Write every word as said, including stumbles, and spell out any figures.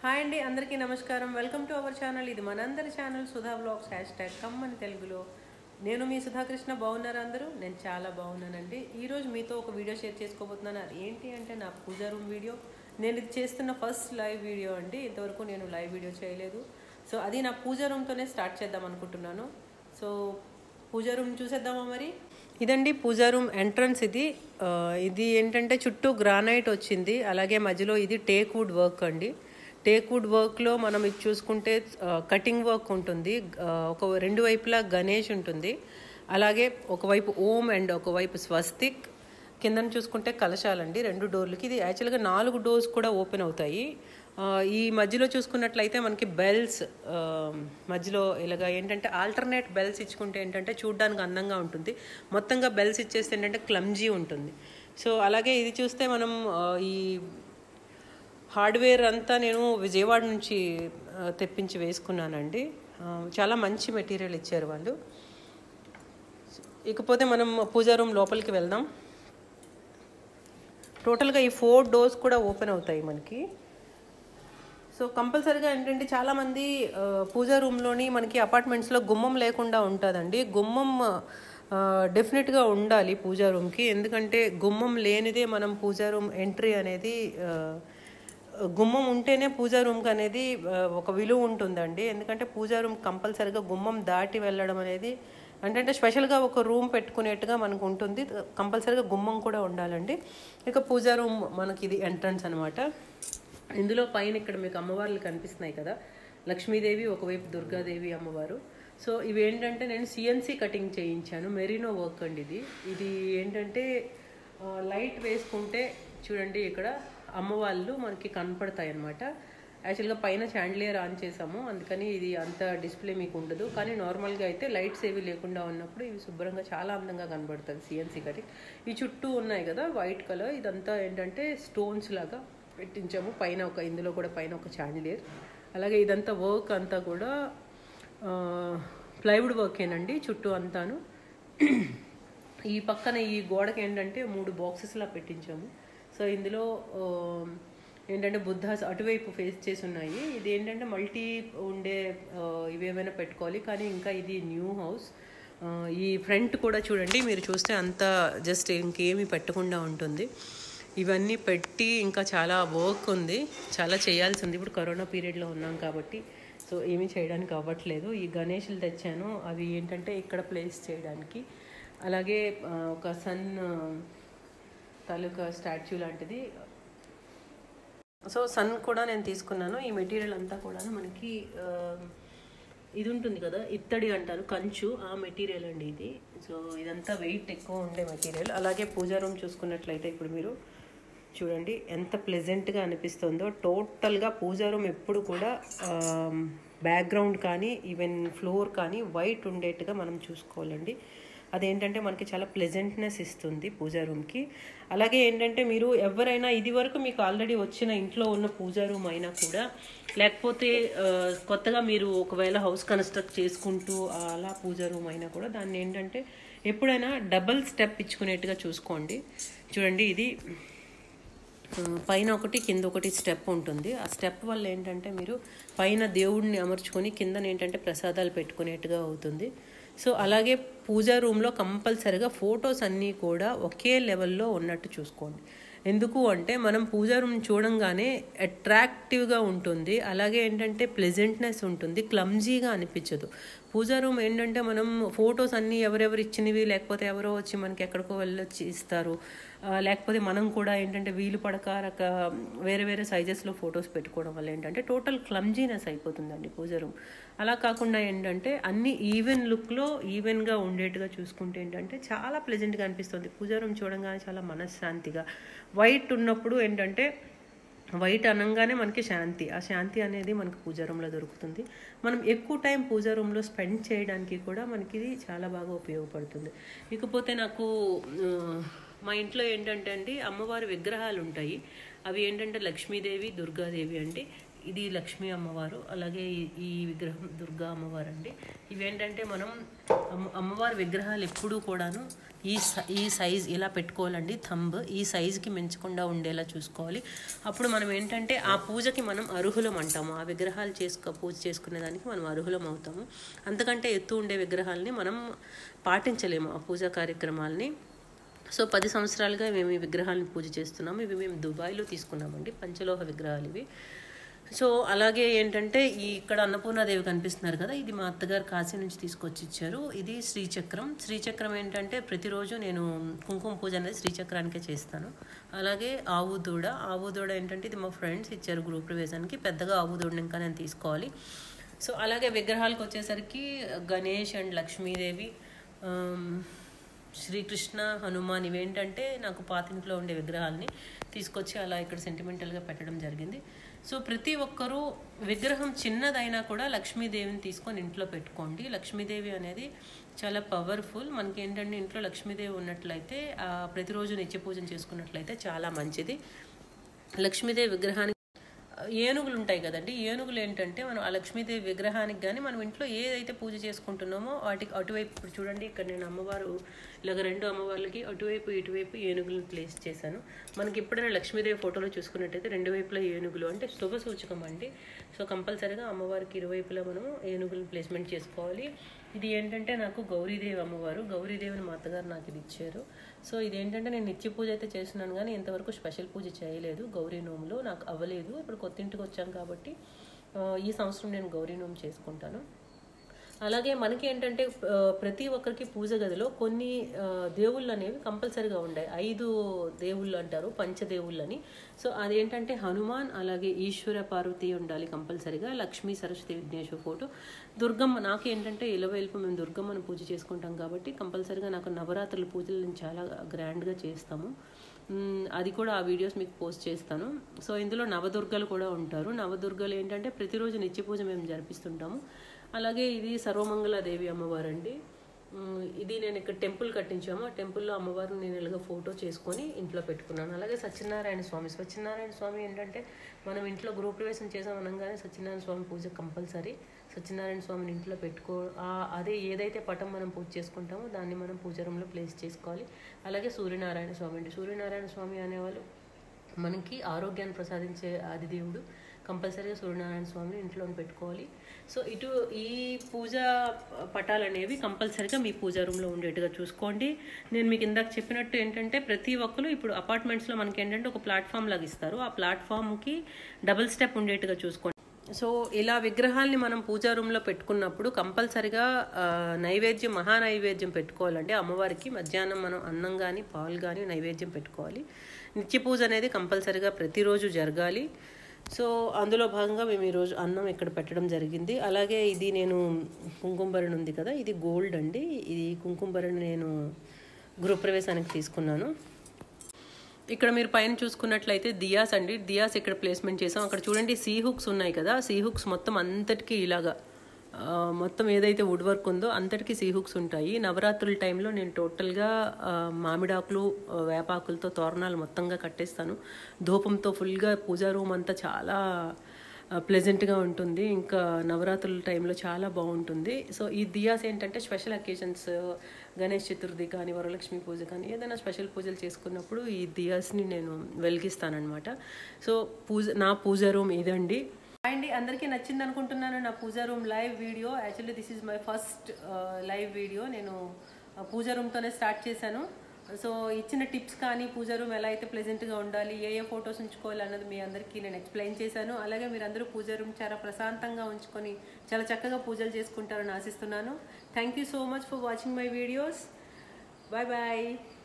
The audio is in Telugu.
హాయ్ అండి, అందరికీ నమస్కారం. Welcome to our channel. ఇది మనందరి channel Sudha vlogs hashtag కమ్మని తెలుగులో. నేను మీ సుధాకృష్ణ. బాగున్నారు అందరూ? నేను చాలా బాగున్నానండి. ఈరోజు మీతో ఒక వీడియో షేర్ చేసుకోబోతున్నాను. అది ఏంటి అంటే నా పూజా రూమ్ వీడియో. నేను ఇది చేస్తున్న ఫస్ట్ లైవ్ వీడియో అండి. ఇంతవరకు నేను లైవ్ వీడియో చేయలేదు. సో అది నా పూజా రూమ్తోనే స్టార్ట్ చేద్దాం అనుకుంటున్నాను. సో పూజా రూమ్ చూసేద్దామా మరి? ఇదండి పూజా రూమ్ ఎంట్రన్స్. ఇది ఇది ఏంటంటే చుట్టూ గ్రానైట్ వచ్చింది, అలాగే మధ్యలో ఇది టేక్ వుడ్ వర్క్ అండి. టేక్ వుడ్ వర్క్లో మనం ఇది చూసుకుంటే కటింగ్ వర్క్ ఉంటుంది. ఒక రెండు వైపులా గణేష్ ఉంటుంది, అలాగే ఒకవైపు ఓం అండ్ ఒకవైపు స్వస్తిక్. కిందన చూసుకుంటే కలశాలండి రెండు డోర్లకి. ఇది యాక్చువల్గా నాలుగు డోర్స్ కూడా ఓపెన్ అవుతాయి. ఈ మధ్యలో చూసుకున్నట్లయితే మనకి బెల్స్ మధ్యలో ఇలాగ ఏంటంటే ఆల్టర్నేట్ బెల్స్ ఇచ్చుకుంటే ఏంటంటే చూడడానికి అందంగా ఉంటుంది. మొత్తంగా బెల్స్ ఇచ్చేస్తే ఏంటంటే క్లమ్జీ ఉంటుంది. సో అలాగే ఇది చూస్తే మనం ఈ హార్డ్వేర్ అంతా నేను విజయవాడ నుంచి తెప్పించి వేసుకున్నానండి. చాలా మంచి మెటీరియల్ ఇచ్చారు వాళ్ళు. ఇకపోతే మనం పూజా రూమ్ లోపలికి వెళ్దాం. టోటల్గా ఈ ఫోర్ డోర్స్ కూడా ఓపెన్ అవుతాయి మనకి. సో కంపల్సరీగా ఏంటంటే చాలామంది పూజా రూమ్లోని మనకి అపార్ట్మెంట్స్లో గుమ్మం లేకుండా ఉంటుందండి. గుమ్మం డెఫినెట్గా ఉండాలి పూజా రూమ్కి, ఎందుకంటే గుమ్మం లేనిదే మనం పూజా రూమ్ ఎంట్రీ అనేది, గుమ్మం ఉంటేనే పూజా రూమ్కి అనేది ఒక విలువ ఉంటుందండి. ఎందుకంటే పూజా రూమ్ కంపల్సరీగా గుమ్మం దాటి వెళ్ళడం అనేది అంటే స్పెషల్గా ఒక రూమ్ పెట్టుకునేట్టుగా మనకు ఉంటుంది. కంపల్సరీగా గుమ్మం కూడా ఉండాలండి. ఇక పూజా రూమ్ మనకి ఇది ఎంట్రన్స్ అనమాట. ఇందులో పైన ఇక్కడ మీకు అమ్మవార్లు కనిపిస్తున్నాయి కదా, లక్ష్మీదేవి ఒకవైపు దుర్గాదేవి అమ్మవారు. సో ఇవి ఏంటంటే నేను సిఎన్సి కటింగ్ చేయించాను, మెరీనో వర్క్ అండి ఇది. ఇది ఏంటంటే లైట్ వేసుకుంటే చూడండి ఇక్కడ అమ్మవాళ్ళు మనకి కనపడతాయి అన్నమాట. యాక్చువల్గా పైన చాండ్లియర్ ఆన్ చేసాము, అందుకని ఇది అంత డిస్ప్లే మీకు ఉండదు. కానీ నార్మల్గా అయితే లైట్స్ ఏవి లేకుండా ఉన్నప్పుడు ఇవి శుభ్రంగా చాలా అందంగా కనబడుతుంది సిఎన్సి కటింగ్. ఈ చుట్టూ ఉన్నాయి కదా వైట్ కలర్, ఇదంతా ఏంటంటే స్టోన్స్ లాగా పెట్టించాము. పైన ఒక ఇందులో కూడా పైన ఒక చాండ్లియర్, అలాగే ఇదంతా వర్క్ అంతా కూడా ప్లైవుడ్ వర్కేనండి చుట్టూ అంతాను. ఈ పక్కన ఈ గోడకి ఏంటంటే మూడు బాక్సెస్లా పెట్టించాము. సో ఇందులో ఏంటంటే బుద్ధాస్ అటువైపు ఫేస్ చేసి ఉన్నాయి. ఇది ఏంటంటే మల్టీ ఉండే ఇవేమైనా పెట్టుకోవాలి, కానీ ఇంకా ఇది న్యూ హౌస్. ఈ ఫ్రంట్ కూడా చూడండి, మీరు చూస్తే అంతా జస్ట్ ఇంకేమీ పెట్టకుండా ఉంటుంది. ఇవన్నీ పెట్టి ఇంకా చాలా వర్క్ ఉంది, చాలా చేయాల్సి ఉంది. ఇప్పుడు కరోనా పీరియడ్లో ఉన్నాం కాబట్టి సో ఏమీ చేయడానికి అవ్వట్లేదు. ఈ గణేషులు తెచ్చాను, అవి ఏంటంటే ఇక్కడ ప్లేస్ చేయడానికి. అలాగే ఒక సన్ తాలూకా స్టాచ్యూ లాంటిది. సో సన్ కూడా నేను తీసుకున్నాను. ఈ మెటీరియల్ అంతా కూడా మనకి ఇది ఉంటుంది కదా, ఇత్తడి అంటారు, కంచు, ఆ మెటీరియల్ అండి ఇది. సో ఇదంతా వెయిట్ ఎక్కువ ఉండే మెటీరియల్. అలాగే పూజా రూమ్ చూసుకున్నట్లయితే ఇప్పుడు మీరు చూడండి ఎంత ప్లెజెంట్గా అనిపిస్తుందో. టోటల్గా పూజా రూమ్ ఎప్పుడు కూడా బ్యాక్గ్రౌండ్ కానీ ఈవెన్ ఫ్లోర్ కానీ వైట్ ఉండేట్టుగా మనం చూసుకోవాలండి. అదేంటంటే మనకి చాలా ప్లెజెంట్నెస్ ఇస్తుంది పూజా రూమ్కి. అలాగే ఏంటంటే మీరు ఎవరైనా ఇది వరకు మీకు ఆల్రెడీ వచ్చిన ఇంట్లో ఉన్న పూజా రూమ్ అయినా కూడా, లేకపోతే కొత్తగా మీరు ఒకవేళ హౌస్ కన్స్ట్రక్ట్ చేసుకుంటూ అలా పూజా రూమ్ అయినా కూడా దాన్ని ఏంటంటే ఎప్పుడైనా డబల్ స్టెప్ ఇచ్చుకునేట్టుగా చూసుకోండి. చూడండి ఇది పైన ఒకటి కింద ఒకటి స్టెప్ ఉంటుంది. ఆ స్టెప్ వల్ల ఏంటంటే మీరు పైన దేవుడిని అమర్చుకొని కిందన ఏంటంటే ప్రసాదాలు పెట్టుకునేట్టుగా అవుతుంది. సో అలాగే పూజా రూమ్లో కంపల్సరిగా ఫొటోస్ అన్నీ కూడా ఒకే లెవెల్లో ఉన్నట్టు చూసుకోండి. ఎందుకు అంటే మనం పూజా రూమ్ చూడంగానే అట్రాక్టివ్గా ఉంటుంది, అలాగే ఏంటంటే ప్లెజెంట్నెస్ ఉంటుంది, క్లమ్జీగా అనిపించదు. పూజా రూమ్ ఏంటంటే మనం ఫొటోస్ అన్నీ ఎవరెవరు ఇచ్చినవి, లేకపోతే ఎవరో వచ్చి మనకి ఎక్కడికో వెళ్ళొచ్చి ఇస్తారు, లేకపోతే మనం కూడా ఏంటంటే వీలు పడక రక వేరే వేరే సైజెస్లో ఫొటోస్ పెట్టుకోవడం వల్ల ఏంటంటే టోటల్ క్లమ్జీనెస్ అయిపోతుందండి పూజా రూమ్. అలా కాకుండా ఏంటంటే అన్ని ఈవెన్ లుక్లో ఈవెన్గా ఉండేట్టుగా చూసుకుంటే ఏంటంటే చాలా ప్లెజెంట్గా అనిపిస్తుంది. పూజా రూమ్ చూడంగానే చాలా మనశ్శాంతిగా. వైట్ ఉన్నప్పుడు ఏంటంటే వైట్ అనగానే మనకి శాంతి, ఆ శాంతి అనేది మనకి పూజా రూమ్లో దొరుకుతుంది. మనం ఎక్కువ టైం పూజా రూమ్లో స్పెండ్ చేయడానికి కూడా మనకి ఇది చాలా బాగా ఉపయోగపడుతుంది. ఇకపోతే నాకు మా ఇంట్లో ఏంటంటే అండి అమ్మవారి విగ్రహాలు ఉంటాయి. అవి ఏంటంటే లక్ష్మీదేవి, దుర్గాదేవి అండి. ఇది లక్ష్మీ అమ్మవారు, అలాగే ఈ విగ్రహం దుర్గా అమ్మవారు అండి. ఇవేంటంటే మనం అమ్మ అమ్మవారి విగ్రహాలు ఎప్పుడూ కూడాను ఈ ఈ సైజ్ ఇలా పెట్టుకోవాలండి. థంబ్ ఈ సైజుకి మించకుండా ఉండేలా చూసుకోవాలి. అప్పుడు మనం ఏంటంటే ఆ పూజకి మనం అర్హులం అంటాము. ఆ విగ్రహాలు చేసుకో పూజ చేసుకునే దానికి మనం అర్హులం అవుతాము. అంతకంటే ఎత్తు ఉండే విగ్రహాలని మనం పాటించలేము ఆ పూజా కార్యక్రమాలని. సో పది సంవత్సరాలుగా మేము ఈ విగ్రహాలను పూజ చేస్తున్నాము. ఇవి మేము దుబాయ్లో తీసుకున్నామండి, పంచలోహ విగ్రహాలు ఇవి. సో అలాగే ఏంటంటే ఈ ఇక్కడ అన్నపూర్ణాదేవి కనిపిస్తున్నారు కదా, ఇది మా అత్తగారు కాశీ నుంచి తీసుకొచ్చి ఇచ్చారు. ఇది శ్రీచక్రం. శ్రీచక్రం ఏంటంటే ప్రతిరోజు నేను కుంకుమ పూజ అనేది శ్రీచక్రానికే చేస్తాను. అలాగే ఆవు దూడ. ఆవు దూడ ఏంటంటే ఇది మా ఫ్రెండ్స్ ఇచ్చారు గృహ ప్రవేశానికి. పెద్దగా ఆవు దూడని ఇంకా నేను తీసుకోవాలి. సో అలాగే విగ్రహాలకు వచ్చేసరికి గణేష్ అండ్ లక్ష్మీదేవి, శ్రీకృష్ణ, హనుమాన్ ఇవేంటంటే నాకు పాతింట్లో ఉండే విగ్రహాలని తీసుకొచ్చి అలా ఇక్కడ సెంటిమెంటల్గా పెట్టడం జరిగింది. సో ప్రతి ఒక్కరూ విగ్రహం చిన్నదైనా కూడా లక్ష్మీదేవిని తీసుకొని ఇంట్లో పెట్టుకోండి. లక్ష్మీదేవి అనేది చాలా పవర్ఫుల్. మనకి ఏంటంటే ఇంట్లో లక్ష్మీదేవి ఉన్నట్లయితే ప్రతిరోజు నిత్య పూజన చేసుకున్నట్లయితే చాలా మంచిది. లక్ష్మీదేవి విగ్రహానికి ఏనుగులు ఉంటాయి కదండి. ఏనుగులు ఏంటంటే మనం ఆ లక్ష్మీదేవి విగ్రహానికి కానీ మనం ఇంట్లో ఏదైతే పూజ చేసుకుంటున్నామో వాటికి అటువైపు, ఇప్పుడు చూడండి ఇక్కడ నేను అమ్మవారు ఇలాగ రెండు అమ్మవార్లకి అటువైపు ఇటువైపు ఏనుగులను ప్లేస్ చేశాను. మనకి ఎప్పుడైనా లక్ష్మీదేవి ఫోటోలో చూసుకున్నట్టయితే రెండు వైపులా ఏనుగులు అంటే శుభ సూచకం అండి. సో కంపల్సరీగా అమ్మవారికి ఇరువైపులా మనం ఏనుగులను ప్లేస్మెంట్ చేసుకోవాలి. ఇది ఏంటంటే నాకు గౌరీదేవి అమ్మవారు. గౌరీదేవిని మా అత్తగారు నాకు ఇది ఇచ్చారు. సో ఇదేంటంటే నేను నిత్య పూజ అయితే చేస్తున్నాను కానీ ఇంతవరకు స్పెషల్ పూజ చేయలేదు. గౌరీ నోములో నాకు అవ్వలేదు. ఇప్పుడు కొత్త ఇంటికి వచ్చాను కాబట్టి ఈ సంవత్సరం నేను గౌరీ నోము చేసుకుంటాను. అలాగే మనకి ఏంటంటే ప్రతి ఒక్కరికి పూజ గదిలో కొన్ని దేవుళ్ళు అనేవి కంపల్సరీగా ఉన్నాయి. ఐదు దేవుళ్ళు అంటారు పంచదేవుళ్ళని. సో అదేంటంటే హనుమాన్, అలాగే ఈశ్వర పార్వతి ఉండాలి కంపల్సరీగా, లక్ష్మీ సరస్వతి విఘ్నేశ్వర ఫోటో, దుర్గమ్మ. నాకు ఏంటంటే ఇలవేల్పు మేము దుర్గమ్మను పూజ చేసుకుంటాం కాబట్టి కంపల్సరీగా నాకు నవరాత్రుల పూజలు నేను చాలా గ్రాండ్గా చేస్తాము. అది కూడా ఆ వీడియోస్ మీకు పోస్ట్ చేస్తాను. సో ఇందులో నవదుర్గలు కూడా ఉంటారు. నవదుర్గలు ఏంటంటే ప్రతిరోజు నిత్య పూజ మేము జరిపిస్తుంటాము. అలాగే ఇది సర్వమంగళాదేవి అమ్మవారు అండి. ఇది నేను ఇక్కడ టెంపుల్ కట్టించాము. ఆ టెంపుల్లో అమ్మవారిని నేను ఇలాగ ఫోటో చేసుకొని ఇంట్లో పెట్టుకున్నాను. అలాగే సత్యనారాయణ స్వామి. సత్యనారాయణ స్వామి ఏంటంటే మనం ఇంట్లో గృహప్రవేశం చేసాం అనగానే సత్యనారాయణ స్వామి పూజ కంపల్సరీ. సత్యనారాయణ స్వామిని ఇంట్లో పెట్టుకో అదే ఏదైతే పటం మనం పూజ చేసుకుంటామో దాన్ని మనం పూజ రూమ్లో ప్లేస్ చేసుకోవాలి. అలాగే సూర్యనారాయణ స్వామి అండి. సూర్యనారాయణ స్వామి అనేవాళ్ళు మనకి ఆరోగ్యాన్ని ప్రసాదించే ఆదిదేవుడు. కంపల్సరీగా సూర్యనారాయణ స్వామిని ఇంట్లో పెట్టుకోవాలి. సో ఇటు ఈ పూజా పటాలు అనేవి కంపల్సరీగా మీ పూజా రూమ్లో ఉండేట్టుగా చూసుకోండి. నేను మీకు ఇందాక చెప్పినట్టు ఏంటంటే ప్రతి ఒక్కరు ఇప్పుడు అపార్ట్మెంట్స్లో మనకి ఏంటంటే ఒక ప్లాట్ఫామ్ లాగా ఇస్తారు. ఆ ప్లాట్ఫామ్కి డబుల్ స్టెప్ ఉండేట్టుగా చూసుకోండి. సో ఇలా విగ్రహాల్ని మనం పూజా రూమ్లో పెట్టుకున్నప్పుడు కంపల్సరిగా నైవేద్యం, మహా నైవేద్యం పెట్టుకోవాలంటే అమ్మవారికి మధ్యాహ్నం మనం అన్నం కానీ పాలు కానీ నైవేద్యం పెట్టుకోవాలి. నిత్య పూజ అనేది కంపల్సరిగా ప్రతిరోజు జరగాలి. సో అందులో భాగంగా మేము ఈరోజు అన్నం ఇక్కడ పెట్టడం జరిగింది. అలాగే ఇది నేను కుంకుమభరణి ఉంది కదా, ఇది గోల్డ్ అండి. ఇది కుంకుమభరణి నేను గృహప్రవేశానికి తీసుకున్నాను. ఇక్కడ మీరు పైన చూసుకున్నట్లయితే దియాస్ అండి. దియాస్ ఇక్కడ ప్లేస్మెంట్ చేసాం. అక్కడ చూడండి సీ హుక్స్ ఉన్నాయి కదా, సీ హుక్స్ మొత్తం అంతటికీ ఇలాగా మొత్తం ఏదైతే వుడ్ వర్క్ ఉందో అంతటికీ సీ హుక్స్ ఉంటాయి. నవరాత్రుల టైంలో నేను టోటల్గా మామిడాకులు వేపాకులతో తోరణాలు మొత్తంగా కట్టేస్తాను. ధూపంతో ఫుల్గా పూజా రూమ్ అంతా చాలా ప్లెజెంట్గా ఉంటుంది. ఇంకా నవరాత్రుల టైంలో చాలా బాగుంటుంది. సో ఈ దియాస్ ఏంటంటే స్పెషల్ అకేషన్స్, గణేష్ చతుర్థి కానీ వరలక్ష్మి పూజ కానీ ఏదైనా స్పెషల్ పూజలు చేసుకున్నప్పుడు ఈ దియాస్ని నేను వెలిగిస్తానమాట. సో పూజ నా పూజా రూమ్ ఇదండి. అండి అందరికీ నచ్చింది అనుకుంటున్నాను నా puja room live video. Actually this is my first live video. నేను పూజా రూమ్తోనే స్టార్ట్ చేశాను. సో ఇచ్చిన టిప్స్ కానీ పూజా రూమ్ ఎలా అయితే ప్లెజెంట్గా ఉండాలి, ఏ ఏ ఫొటోస్ ఉంచుకోవాలి అన్నది మీ అందరికీ నేను ఎక్స్ప్లెయిన్ చేశాను. అలాగే మీరందరూ పూజా రూమ్ చాలా ప్రశాంతంగా ఉంచుకొని చాలా చక్కగా పూజలు చేసుకుంటారని ఆశిస్తున్నాను. Thank you so much for watching my videos. Bye bye.